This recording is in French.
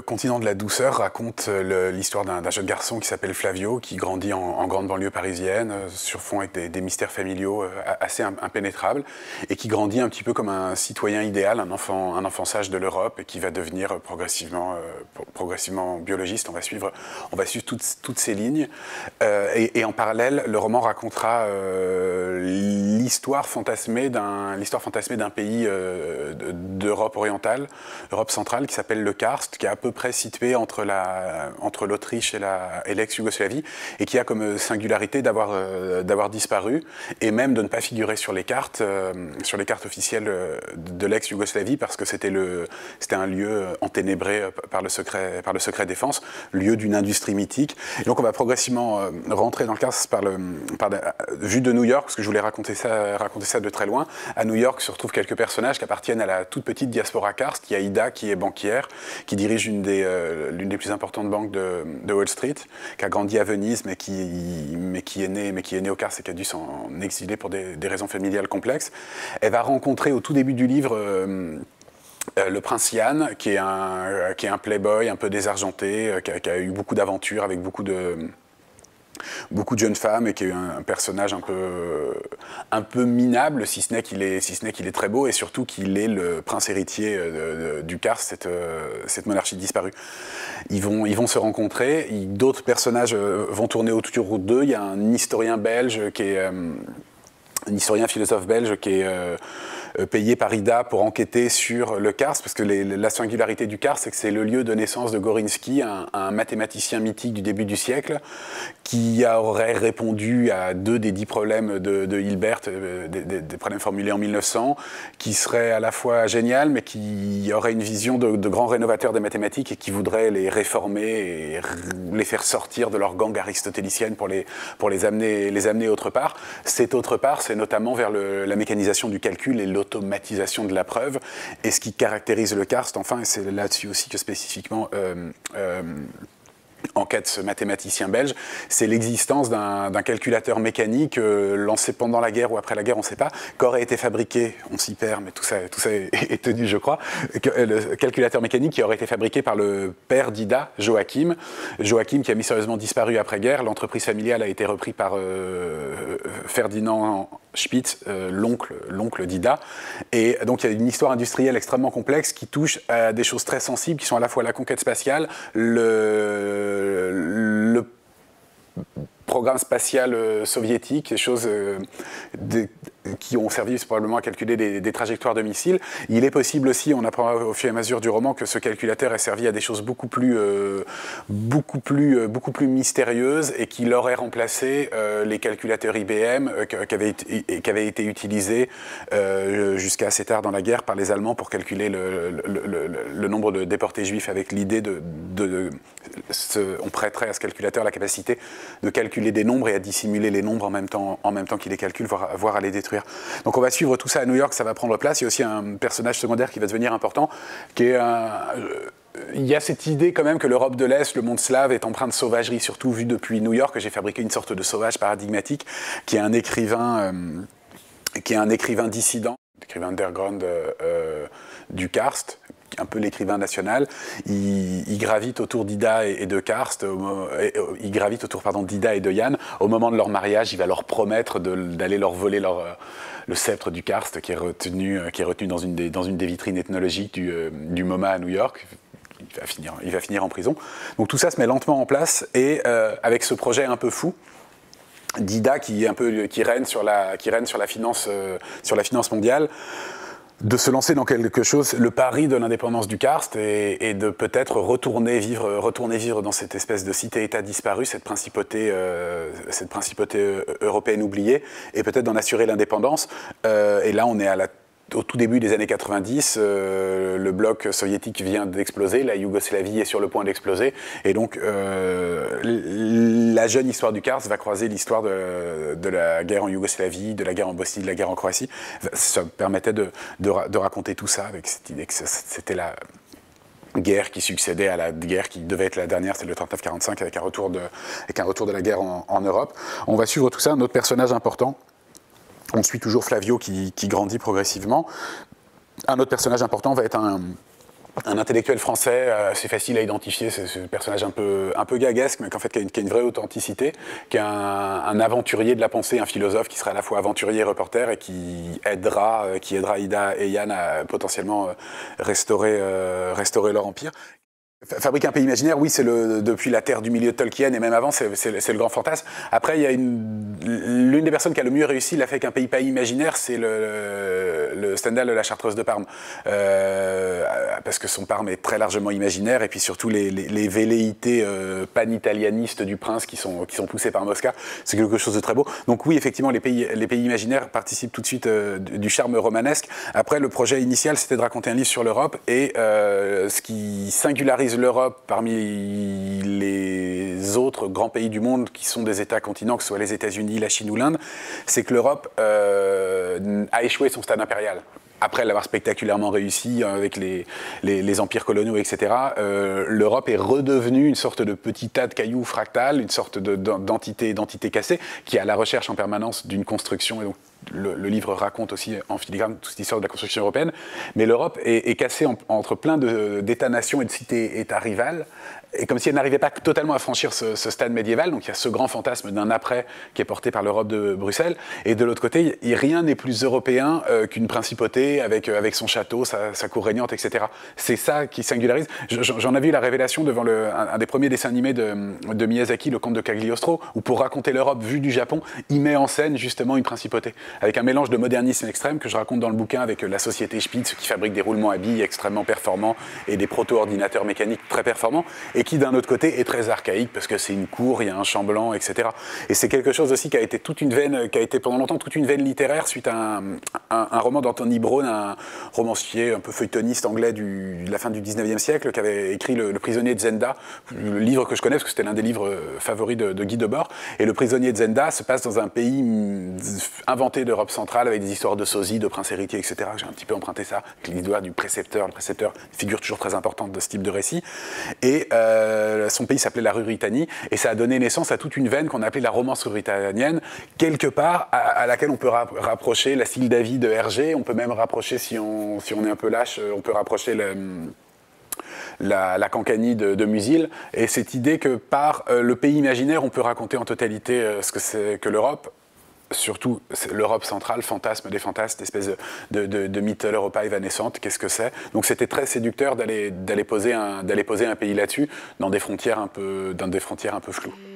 Continent de la douceur raconte l'histoire d'un jeune garçon qui s'appelle Flavio, qui grandit en grande banlieue parisienne, sur fond avec des mystères familiaux assez impénétrables, et qui grandit un petit peu comme un citoyen idéal, un enfant sage de l'Europe, et qui va devenir progressivement biologiste. On va suivre toutes ces lignes. Et en parallèle, le roman racontera l'histoire fantasmée d'un pays d'Europe orientale, Europe centrale, qui s'appelle le Karst, qui est à peu près situé entre l'Autriche et l'ex-Yougoslavie, et qui a comme singularité d'avoir disparu, et même de ne pas figurer sur les cartes officielles de l'ex-Yougoslavie, parce que c'était un lieu enténébré par le secret défense, lieu d'une industrie mythique. Et donc on va progressivement rentrer dans le Karst vue de New York, parce que je voulais raconter ça de très loin. À New York se retrouvent quelques personnages qui appartiennent à la toute petite diaspora Karst. Il y a Ida, qui est banquière, qui dirige l'une des plus importantes banques de Wall Street, qui a grandi à Venise, mais qui est née au Karst et qui a dû s'en exiler pour des raisons familiales complexes. Elle va rencontrer au tout début du livre le prince Yann, qui est un playboy un peu désargenté, qui a eu beaucoup d'aventures avec beaucoup de jeunes femmes, et qui est un personnage un peu minable, si ce n'est qu'il est très beau, et surtout qu'il est le prince héritier du Karst, cette monarchie disparue. Ils vont se rencontrer, d'autres personnages vont tourner autour d'eux. Il y a un historien philosophe belge qui est payé par Ida pour enquêter sur le Karst, parce que la singularité du Karst, c'est que c'est le lieu de naissance de Gorinsky, un mathématicien mythique du début du siècle, qui aurait répondu à 2 des 10 problèmes de Hilbert, des problèmes formulés en 1900, qui serait à la fois génial, mais qui aurait une vision de grand rénovateur des mathématiques, et qui voudrait les réformer et les faire sortir de leur gang aristotélicienne pour les amener autre part. Cet autre part, c'est notamment vers la mécanisation du calcul et l'automatisation de la preuve. Et ce qui caractérise le Karst, enfin, et c'est là-dessus aussi que spécifiquement enquête ce mathématicien belge, c'est l'existence d'un calculateur mécanique lancé pendant la guerre ou après la guerre, on ne sait pas, qu'aurait été fabriqué, on s'y perd, mais tout ça est tenu, je crois, le calculateur mécanique qui aurait été fabriqué par le père d'Ida, Joachim, qui a mystérieusement disparu après-guerre. L'entreprise familiale a été reprise par Ferdinand Spitz, l'oncle d'Ida. Et donc il y a une histoire industrielle extrêmement complexe qui touche à des choses très sensibles, qui sont à la fois la conquête spatiale, le programme spatial soviétique, des choses qui ont servi probablement à calculer des trajectoires de missiles. Il est possible aussi, on apprend au fur et à mesure du roman, que ce calculateur ait servi à des choses beaucoup plus mystérieuses, et qu'il aurait remplacé les calculateurs IBM qui avaient été utilisés jusqu'à assez tard dans la guerre par les Allemands pour calculer le nombre de déportés juifs, avec l'idée on prêterait à ce calculateur la capacité de calculer des nombres et à dissimuler les nombres en même temps qu'il les calcule, voire à les détruire. Donc on va suivre tout ça à New York, ça va prendre place. Il y a aussi un personnage secondaire qui va devenir important, qui est il y a cette idée quand même que l'Europe de l'Est, le monde slave, est empreint de sauvagerie, surtout vu depuis New York, que j'ai fabriqué une sorte de sauvage paradigmatique, qui est un écrivain dissident, écrivain underground du Karst, un peu l'écrivain national. Il gravite autour d'Ida et de Karst, il gravite autour d'Ida et de Yann. Au moment de leur mariage, il va leur promettre d'aller leur voler le sceptre du Karst, qui est retenu dans une des vitrines ethnologiques du MoMA à New York. Il va finir en prison. Donc tout ça se met lentement en place, et avec ce projet un peu fou d'Ida qui règne sur la finance mondiale, de se lancer dans quelque chose, le pari de l'indépendance du Karst, et de peut-être retourner vivre dans cette espèce de cité-État disparue, cette principauté européenne oubliée, et peut-être d'en assurer l'indépendance. Et là, on est au tout début des années 90, le bloc soviétique vient d'exploser, la Yougoslavie est sur le point d'exploser, et donc la jeune histoire du Karst va croiser l'histoire de la guerre en Yougoslavie, de la guerre en Bosnie, de la guerre en Croatie. Ça permettait de raconter tout ça avec cette idée que c'était la guerre qui succédait à la guerre qui devait être la dernière, c'est le 39-45, avec un retour de la guerre en Europe. On va suivre tout ça. Un autre personnage important, on suit toujours Flavio qui grandit progressivement. Un autre personnage important va être un intellectuel français assez facile à identifier, c'est ce personnage un peu gaguesque, mais qu'en fait qui a une vraie authenticité, qui est un aventurier de la pensée, un philosophe qui sera à la fois aventurier et reporter et qui aidera Ida et Yann à potentiellement restaurer leur empire. Fabrique un pays imaginaire, oui, c'est depuis la Terre du milieu de Tolkien et même avant, c'est le grand fantasme. Après, il y a l'une des personnes qui a le mieux réussi l'a fait avec un pays pas imaginaire, c'est le Stendhal de la Chartreuse de Parme, parce que son Parme est très largement imaginaire et puis surtout les velléités pan-italianistes du prince qui sont poussées par Mosca, c'est quelque chose de très beau. Donc oui, effectivement, les pays imaginaires participent tout de suite du charme romanesque. Après, le projet initial, c'était de raconter un livre sur l'Europe et ce qui singularise l'Europe parmi les autres grands pays du monde qui sont des États-continents, que ce soit les États-Unis, la Chine ou l'Inde, c'est que l'Europe a échoué son stade impérial. Après l'avoir spectaculairement réussi avec les empires coloniaux, etc., l'Europe est redevenue une sorte de petit tas de cailloux fractal, une sorte d'entité cassée, qui est à la recherche en permanence d'une construction. Et donc, le livre raconte aussi en filigrane toute cette histoire de la construction européenne. Mais l'Europe est cassée entre plein d'États-nations et de cités-États rivales, et comme si elle n'arrivait pas totalement à franchir ce stade médiéval. Donc il y a ce grand fantasme d'un après qui est porté par l'Europe de Bruxelles. Et de l'autre côté, rien n'est plus européen qu'une principauté avec son château, sa cour régnante, etc. C'est ça qui singularise. J'en ai vu la révélation devant un des premiers dessins animés de Miyazaki, le Comte de Cagliostro, où pour raconter l'Europe vue du Japon, il met en scène justement une principauté, avec un mélange de modernisme extrême que je raconte dans le bouquin avec la société Spitz qui fabrique des roulements à billes extrêmement performants et des proto-ordinateurs mécaniques très performants, et qui d'un autre côté est très archaïque parce que c'est une cour, il y a un champ blanc, etc. Et c'est quelque chose aussi qui a été pendant longtemps toute une veine littéraire suite à un roman d'Anthony Brown, un romancier un peu feuilletoniste anglais de la fin du 19e siècle, qui avait écrit Le prisonnier de Zenda, le livre que je connais parce que c'était l'un des livres favoris de Guy Debord. Et Le prisonnier de Zenda se passe dans un pays inventé d'Europe centrale avec des histoires de sosie, de princes héritiers, etc. J'ai un petit peu emprunté ça, avec l'histoire du précepteur. Le précepteur, figure toujours très importante de ce type de récit. Et son pays s'appelait la Ruritanie, et ça a donné naissance à toute une veine qu'on a appelée la romance ruritanienne, quelque part à laquelle on peut rapprocher la Sildavie de Hergé. On peut même rapprocher, si on est un peu lâche, on peut rapprocher la Cancanie de Musil, et cette idée que par le pays imaginaire, on peut raconter en totalité ce que c'est que l'Europe, surtout l'Europe centrale, fantasme des fantasmes, espèce de Mittel Europa évanescente, qu'est-ce que c'est? Donc c'était très séducteur d'aller poser un pays là-dessus, dans des frontières un peu floues.